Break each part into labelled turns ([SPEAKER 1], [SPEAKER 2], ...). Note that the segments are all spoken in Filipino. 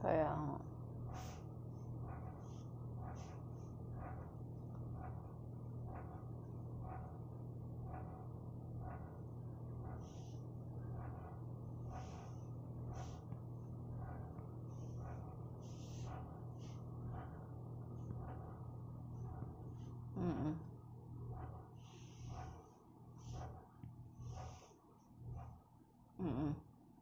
[SPEAKER 1] Kaya nga. Mm. Mm.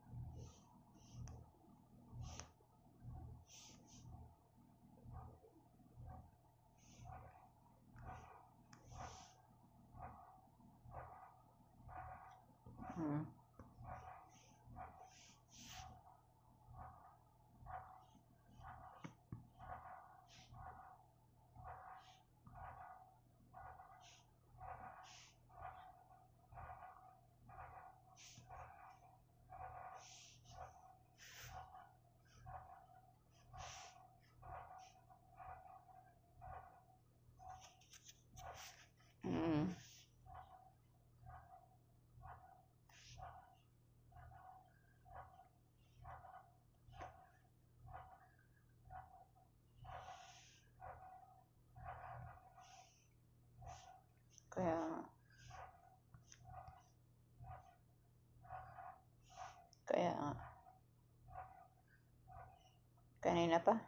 [SPEAKER 1] Mm. Mm. Kaya nga. Kaya nga. Kanina pa.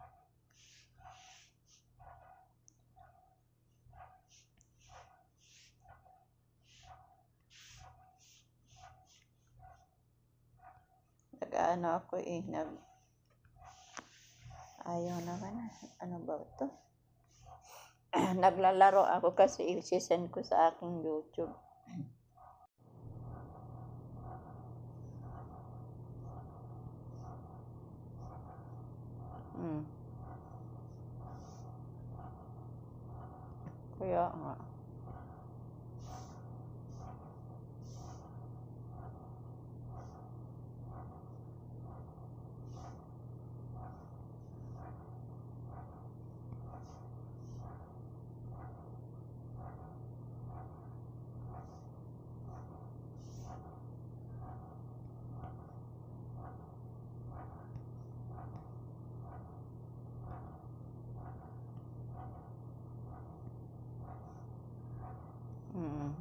[SPEAKER 1] Nag-ano ako eh. Ayaw naman. Ano ba ito? Naglalaro ako kasi i-send ko sa aking YouTube. Mm. Kaya nga. Mm.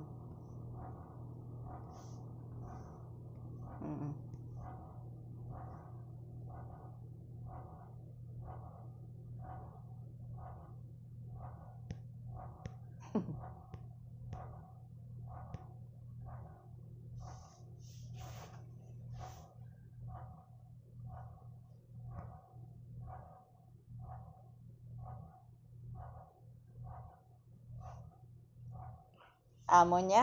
[SPEAKER 1] Mm. Amo niya?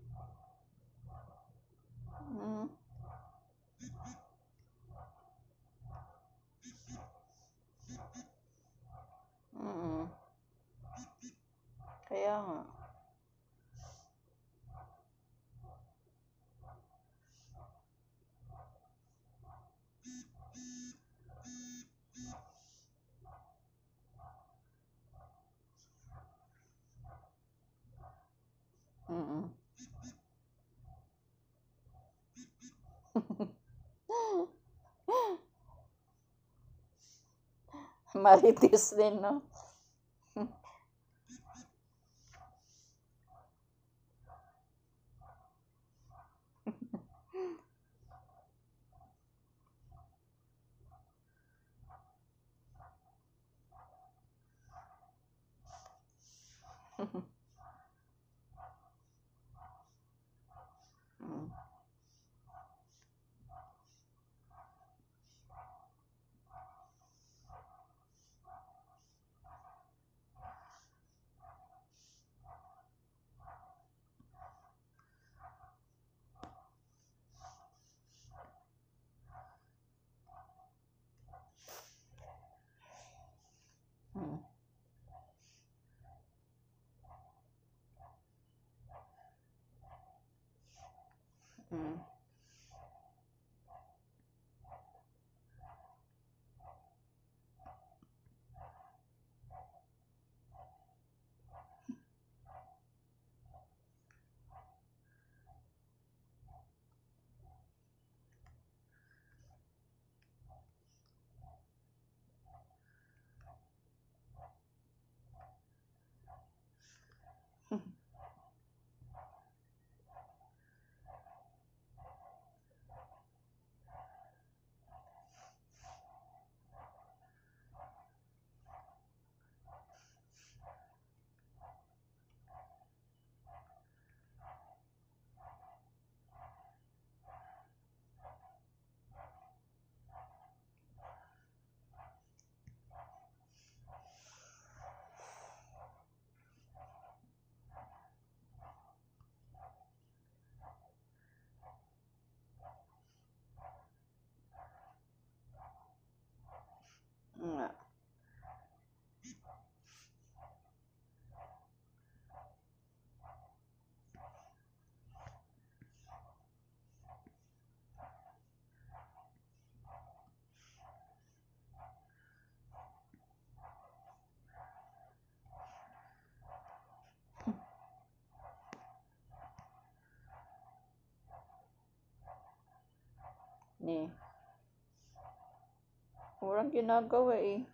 [SPEAKER 1] Mm. Mm. Kaya nga. Mm. Marites din, no? Mm. Mm. Mm. Ni. Walang ginagawa eh.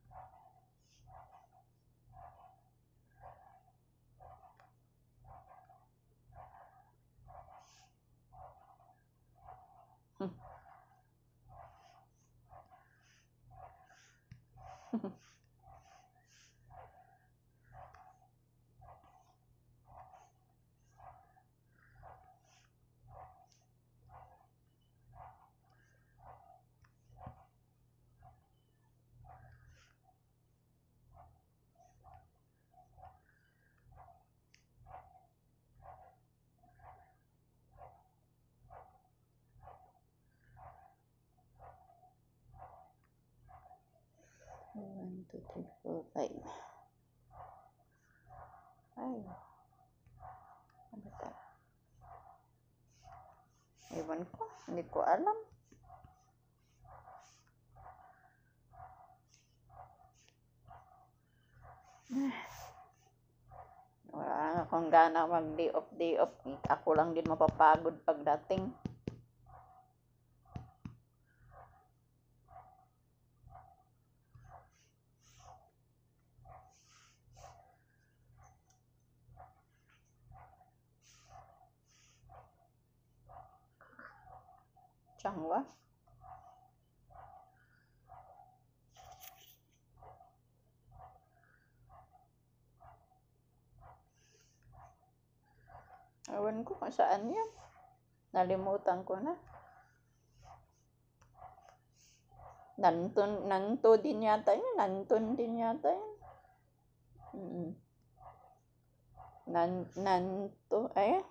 [SPEAKER 1] One, two, three, four, five. Ay. Ano ta? Ewan ko. Hindi ko alam. Wala nga akong gana mag-day off, day off. Ako lang din mapapagod pagdating. Changwa. Ewan ko kung saan yan. Nalimutan ko na. Nanto din yata yun. Nanton din yata yun. Nanto. Ay.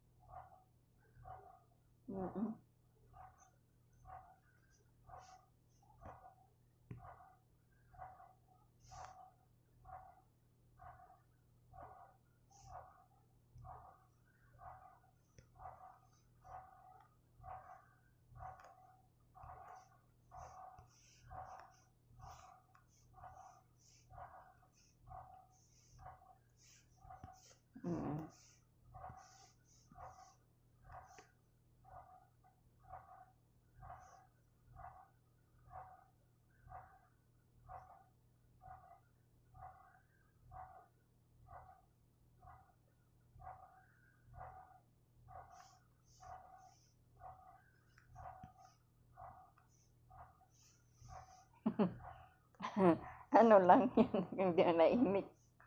[SPEAKER 1] Ano lang yun, hindi na naimik.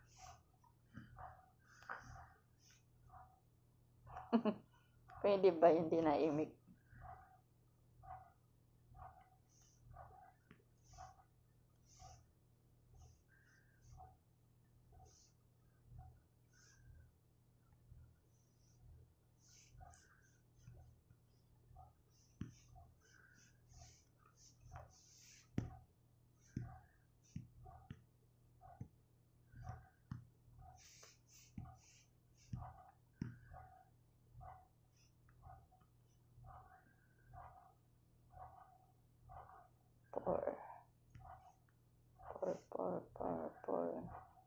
[SPEAKER 1] Pwede ba hindi naimik? Four.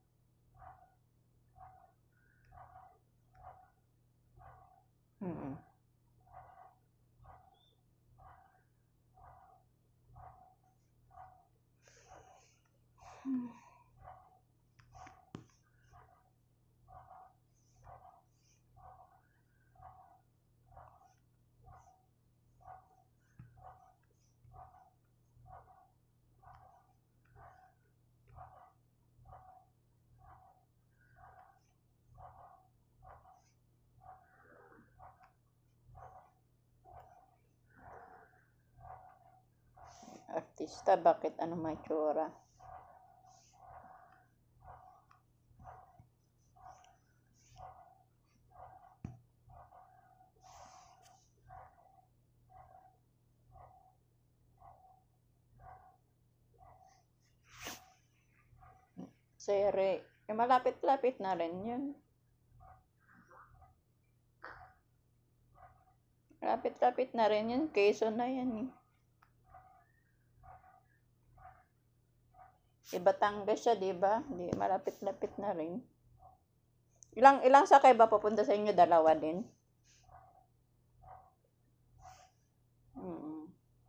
[SPEAKER 1] Artista, bakit ano may tsura? Sere, malapit-lapit na rin yun. Lapit-lapit na rin yun. Quezon na yan eh. Batangas siya, di ba? Di, malapit-lapit na rin. Ilang sakay ba papunta sa inyo? Dalawa din?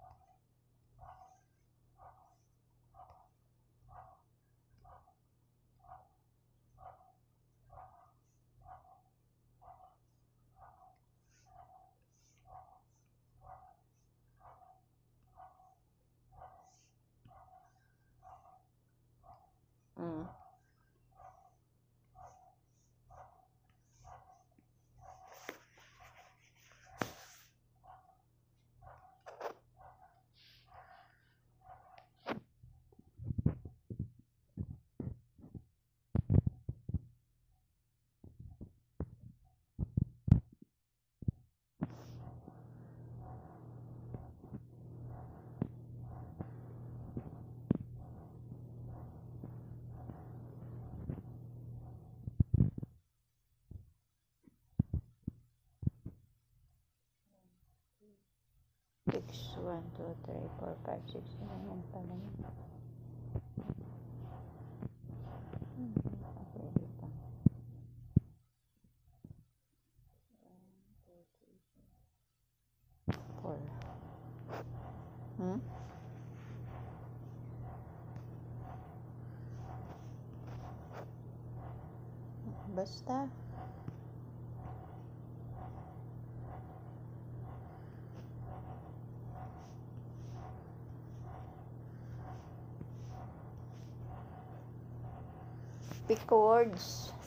[SPEAKER 1] 2, 3, 4, 5, 6, 7, 8 pala yun. Okay, dito. 4. Basta. Pick words.